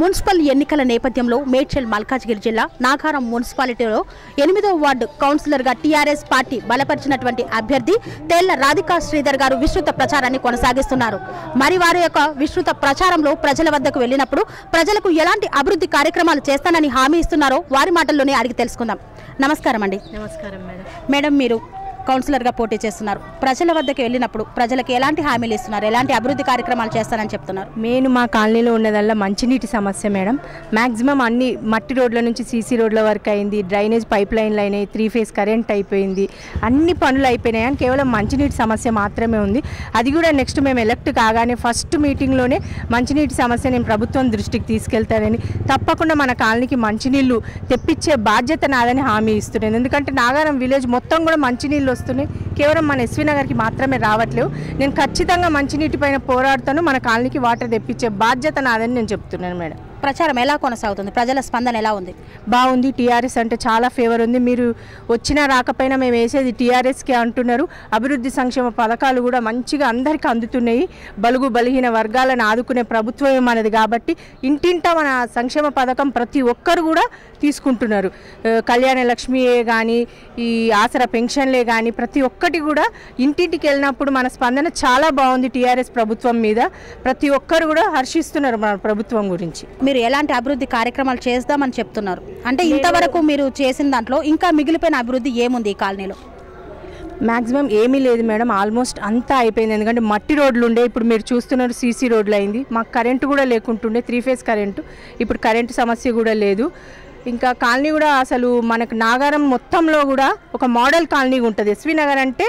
Municipal ఎన్నికల నేపథ్యంలో మేడ్చల్ మల్కాజ్గిరి జిల్లా నాగారం మున్సిపాలిటీలో 8వ వార్డు కౌన్సిలర్గా టీఆర్ఎస్ పార్టీ బలపరిచినటువంటి అభ్యర్థి తేళ్ల రాధికా శ్రీధర్ గారు విస్తృత ప్రచారాన్ని కొనసాగిస్తున్నారు. మరి వారి యొక్క విస్తృత ప్రచారంలో ప్రజల వద్దకు వెళ్ళినప్పుడు ప్రజలకు ఎలాంటి అభివృద్ధి కార్యక్రమాలు చేస్తానని హామీ ఇస్తున్నారో వారి మాటల్లోనే అడిగి తెలుసుకుందాం. నమస్కారం అండి. నమస్కారం మేడం. మేడం, మీరు కౌన్సిలర్గా పోటీ చేస్తున్నారు. ప్రజల వద్దకు వెళ్ళినప్పుడు ప్రజలకు ఎలాంటి హామీలు ఇస్తున్నారు, ఎలాంటి అభివృద్ధి కార్యక్రమాలు చేస్తానని చెప్తున్నారు? మెయిన్ మా కాలనీలో ఉన్నదల్లా మంచినీటి సమస్య మేడం. మ్యాక్సిమం అన్ని మట్టి రోడ్ల నుంచి సీసీ రోడ్ల వరకు అయింది, డ్రైనేజ్ పైప్ లైన్లు అయినాయి, 3 ఫేజ్ కరెంట్ అయిపోయింది, అన్ని పనులు అయిపోయినాయి. అని కేవలం మంచినీటి సమస్య మాత్రమే ఉంది. అది కూడా నెక్స్ట్ మేము ఎలక్ట్ కాగానే ఫస్ట్ మీటింగ్లోనే మంచినీటి సమస్య నేను ప్రభుత్వం దృష్టికి తీసుకెళ్తానని, తప్పకుండా మన కాలనీకి మంచినీళ్ళు తెప్పించే బాధ్యత నాదని హామీ ఇస్తున్నాను. ఎందుకంటే నాగారం విలేజ్ మొత్తం కూడా మంచినీళ్ళు వస్తున్నాయి, కేవలం మన ఎస్వి నగర్కి మాత్రమే రావట్లేవు. నేను ఖచ్చితంగా మంచినీటి పైన పోరాడుతాను, మన కాలనీకి వాటర్ తెప్పించే బాధ్యత నాదని నేను చెప్తున్నాను మేడం. ప్రచారం ఎలా కొనసాగుతుంది? ప్రజల స్పందన ఎలా ఉంది? బాగుంది. టీఆర్ఎస్ అంటే చాలా ఫేవర్ ఉంది. మీరు వచ్చినా రాకపోయినా మేము వేసేది టీఆర్ఎస్కే అంటున్నారు. అభివృద్ధి సంక్షేమ పథకాలు కూడా మంచిగా అందరికీ అందుతున్నాయి. బలుగు బలహీన వర్గాలను ఆదుకునే ప్రభుత్వమే మనది కాబట్టి ఇంటింటా మన సంక్షేమ పథకం ప్రతి ఒక్కరు కూడా తీసుకుంటున్నారు. కళ్యాణ లక్ష్మియే కానీ, ఈ ఆసరా పెన్షన్లే కానీ ప్రతి ఒక్కటి కూడా ఇంటింటికి వెళ్ళినప్పుడు మన స్పందన చాలా బాగుంది టీఆర్ఎస్ ప్రభుత్వం మీద. ప్రతి ఒక్కరు కూడా హర్షిస్తున్నారు మన ప్రభుత్వం గురించి. మీరు ఎలాంటి అభివృద్ధి కార్యక్రమాలు చేద్దామని చెప్తున్నారు? అంటే ఇంతవరకు మీరు చేసిన దాంట్లో ఇంకా మిగిలిపోయిన అభివృద్ధి ఏముంది ఈ కాలనీలో? మ్యాక్సిమం ఏమీ లేదు మేడం, ఆల్మోస్ట్ అంతా అయిపోయింది. ఎందుకంటే మట్టి రోడ్లు ఉండే, ఇప్పుడు మీరు చూస్తున్నారు సీసీ రోడ్లు అయింది. మాకు కరెంటు కూడా లేకుంటుండే, 3 ఫేజ్ కరెంటు. ఇప్పుడు కరెంటు సమస్య కూడా లేదు. ఇంకా కాలనీ కూడా అసలు మనకు నాగారం మొత్తంలో కూడా ఒక మోడల్ కాలనీ ఉంటుంది. ఎస్వి నగర్ అంటే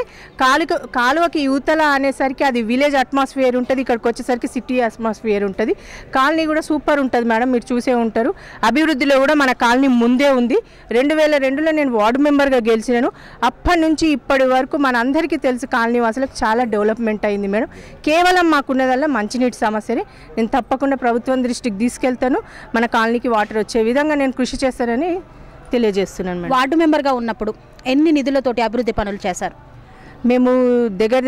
కాలువకి యువతల అనేసరికి అది విలేజ్ అట్మాస్ఫియర్ ఉంటుంది, ఇక్కడికి వచ్చేసరికి సిటీ అట్మాస్ఫియర్ ఉంటుంది. కాలనీ కూడా సూపర్ ఉంటుంది మేడం, మీరు చూసే ఉంటారు. అభివృద్ధిలో కూడా మన కాలనీ ముందే ఉంది. 2002లో నేను వార్డు మెంబర్గా గెలిచినాను. అప్పటి నుంచి ఇప్పటి వరకు మన అందరికీ తెలుసు కాలనీ వాసులకు చాలా డెవలప్మెంట్ అయింది మేడం. కేవలం మాకున్నదల్లా మంచినీటి సమస్యని నేను తప్పకుండా ప్రభుత్వం దృష్టికి తీసుకెళ్తాను. మన కాలనీకి వాటర్ వచ్చే విధంగా నేను కృషి చేస్తానని తెలియజేస్తున్నాను మేడం. వార్డు మెంబర్గా ఉన్నప్పుడు ఎన్ని నిధులతోటి అభివృద్ధి పనులు చేశారు? మేము దగ్గర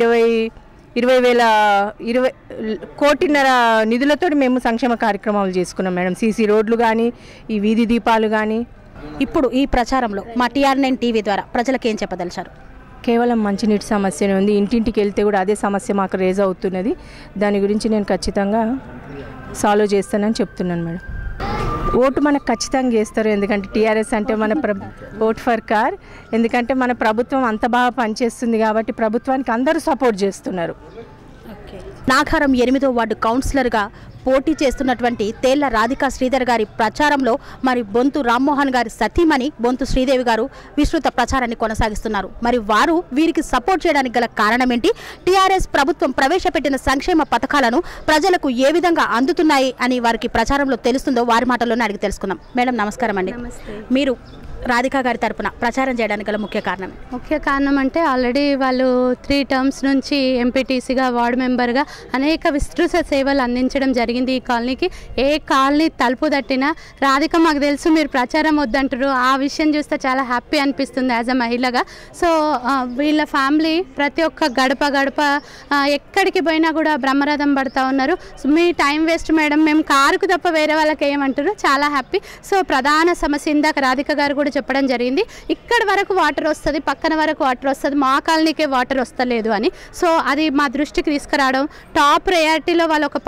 20 కోటిన్నర నిధులతో మేము సంక్షేమ కార్యక్రమాలు చేసుకున్నాం మేడం. సీసీ రోడ్లు కానీ, ఈ వీధి దీపాలు కానీ. ఇప్పుడు ఈ ప్రచారంలో మా Tr9 టీవీ ద్వారా ప్రజలకు ఏం చెప్పదలిచారు? కేవలం మంచినీటి సమస్యనే ఉంది. ఇంటింటికి వెళ్తే కూడా అదే సమస్య మాకు రేజ్ అవుతున్నది. దాని గురించి నేను ఖచ్చితంగా సాల్వ్ చేస్తానని చెప్తున్నాను మేడం. ఓటు మనకు ఖచ్చితంగా చేస్తారు. ఎందుకంటే టీఆర్ఎస్ అంటే మన ఓట్ ఫర్ కార్. ఎందుకంటే మన ప్రభుత్వం అంత బాగా పనిచేస్తుంది కాబట్టి ప్రభుత్వానికి అందరూ సపోర్ట్ చేస్తున్నారు. నాగారం 8వ వార్డు కౌన్సిలర్గా పోటీ చేస్తున్నటువంటి తేళ్ల రాధికా శ్రీధర్ గారి ప్రచారంలో మరి బొంతు రామ్మోహన్ గారి సతీమణి బొంతు శ్రీదేవి గారు విస్తృత ప్రచారాన్ని కొనసాగిస్తున్నారు. మరి వారు వీరికి సపోర్ట్ చేయడానికి గల కారణం ఏంటి? టీఆర్ఎస్ ప్రభుత్వం ప్రవేశపెట్టిన సంక్షేమ పథకాలను ప్రజలకు ఏ విధంగా అందుతున్నాయి అని వారికి ప్రచారంలో తెలుస్తుందో వారి మాటల్లోనే అడిగి తెలుసుకుందాం. మేడం, నమస్కారం అండి. మీరు రాధికా గారి తరపున ప్రచారం చేయడానికి గల ముఖ్య కారణం అంటే ఆల్రెడీ వాళ్ళు 3 టర్మ్స్ నుంచి ఎంపీటీసీగా వార్డు మెంబర్గా అనేక విస్తృత సేవలు అందించడం జరిగింది ఈ కాలనీకి. ఏ కాలనీ తలుపు తట్టినా రాధిక మాకు తెలుసు మీరు ప్రచారం వద్దంటారు. ఆ విషయం చూస్తే చాలా హ్యాపీ అనిపిస్తుంది యాజ్ అ మహిళగా. సో వీళ్ళ ఫ్యామిలీ ప్రతి ఒక్క గడప ఎక్కడికి పోయినా కూడా బ్రహ్మరథం పడుతూ ఉన్నారు. మీ టైం వేస్ట్ మేడం, మేము కారుకు తప్ప వేరే వాళ్ళకి ఏమంటారు, చాలా హ్యాపీ. సో ప్రధాన సమస్య ఇందాక రాధిక గారు కూడా చెప్పడం జరిగింది, ఇక్కడి వరకు వాటర్ వస్తుంది, పక్కన వరకు వాటర్ వస్తుంది, మా కాలనీకే వాటర్ వస్తలేదు అని. సో అది మా దృష్టికి తీసుకురావడం, టాప్ ప్రయారిటీలో వాళ్ళు ఒక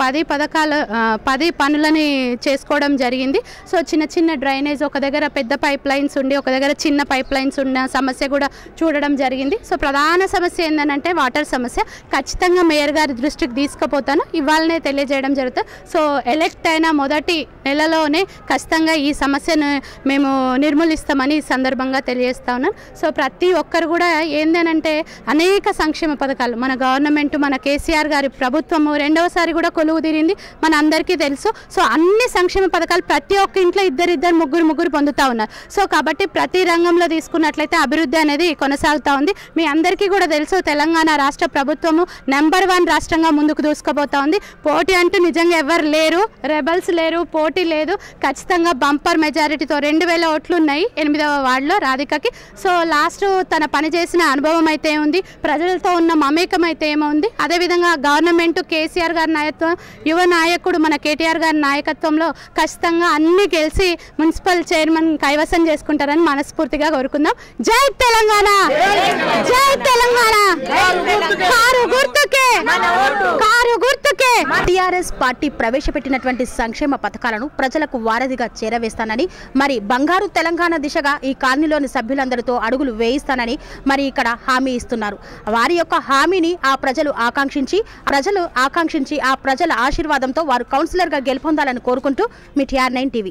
10 పనులని చేసుకోవడం జరిగింది. సో చిన్న డ్రైనేజ్, ఒక దగ్గర పెద్ద పైప్ లైన్స్ ఉండి ఒక దగ్గర చిన్న పైప్ లైన్స్ ఉన్న సమస్య కూడా చూడడం జరిగింది. సో ప్రధాన సమస్య ఏంటంటే వాటర్ సమస్య. ఖచ్చితంగా మేయర్ గారి దృష్టికి తీసుకుపోతాను, ఇవాళనే తెలియజేయడం జరుగుతుంది. సో ఎలక్ట్ అయిన మొదటి నెలలోనే ఖచ్చితంగా ఈ సమస్యను మేము నిర్మూలిస్తామని ఈ సందర్భంగా తెలియజేస్తా ఉన్నాను. సో ప్రతి ఒక్కరు కూడా ఏందనంటే అనేక సంక్షేమ పథకాలు మన గవర్నమెంట్, మన కేసీఆర్ గారి ప్రభుత్వము 2వసారి కూడా కొలువు తీరింది, మన అందరికీ తెలుసు. సో అన్ని సంక్షేమ పథకాలు ప్రతి ఒక్క ఇంట్లో ఇద్దరు ముగ్గురు పొందుతూ ఉన్నారు. సో కాబట్టి ప్రతి రంగంలో తీసుకున్నట్లయితే అభివృద్ధి అనేది కొనసాగుతూ ఉంది. మీ అందరికీ కూడా తెలుసు, తెలంగాణ రాష్ట్ర ప్రభుత్వము నెంబర్ 1 రాష్ట్రంగా ముందుకు దూసుకుపోతా ఉంది. పోటీ అంటూ నిజంగా ఎవరు లేరు, రెబల్స్ లేరు, పోటీ లేదు. ఖచ్చితంగా బంపర్ మెజారిటీతో 2000 ఓట్లు ఉన్నాయి 8వ వార్డులో రాధికకి. సో లాస్ట్ తన పనిచేసిన అనుభవం అయితే ఉంది, ప్రజలతో ఉన్న మమేకం అయితే ఏమో ఉంది. అదేవిధంగా గవర్నమెంట్ కేసీఆర్ గారి నాయకత్వం, యువ నాయకులు నాయకుడు మన కేటీఆర్ గారి నాయకత్వంలో ఖచ్చితంగా అన్ని గెలిచి మున్సిపల్ చైర్మన్ కైవసం చేసుకుంటారని మనస్ఫూర్తిగా కోరుకుందాం. జై తెలంగాణ, జై తెలంగాణ. కారు గుర్తుకే, కారు గుర్తుకే. టీఆర్ఎస్ పార్టీ ప్రవేశపెట్టినటువంటి సంక్షేమ పథకాలను ప్రజలకు వారధిగా చేరవేస్తానని, మరి బంగారు తెలంగాణ దిశగా ఈ కాలనీలోని సభ్యులందరితో అడుగులు వేయిస్తానని మరి ఇక్కడ హామీ ఇస్తున్నారు. వారి యొక్క హామీని ఆ ప్రజలు ఆకాంక్షించి ఆ ప్రజల ఆశీర్వాదంతో వారు కౌన్సిలర్గా గెలుపొందాలని కోరుకుంటూ మీ Tr9 టీవీ.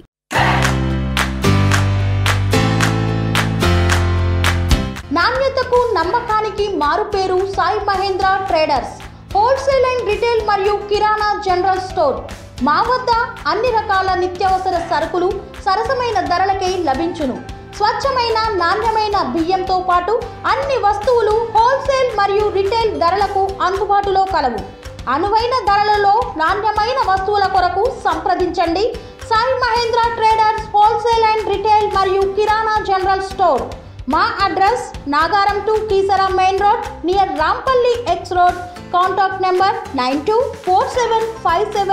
నాణ్యతకు నమ్మకానికి మారుపేరు Sai Mahendra traders, wholesale and retail మరియు కిరాణా జనరల్ స్టోర్. మా వద్ద అన్ని రకాల నిత్యావసర సరుకులు సరసమైన ధరలకే లభించును. స్వచ్ఛమైన నాణ్యమైన బియ్యంతో పాటు అన్ని వస్తువులు హోల్సేల్ మరియు రిటైల్ ధరలకు అందుబాటులో కలవు. అనువైన ధరలలో నాణ్యమైన వస్తువుల కొరకు సంప్రదించండి. Sai Mahendra traders wholesale and retail మరియు కిరాణా జనరల్ స్టోర్. మా address Nagaram to Keesara main road near Rampalli X road. Contact number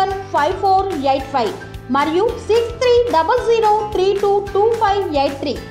9247575485 మరియు 6300322583.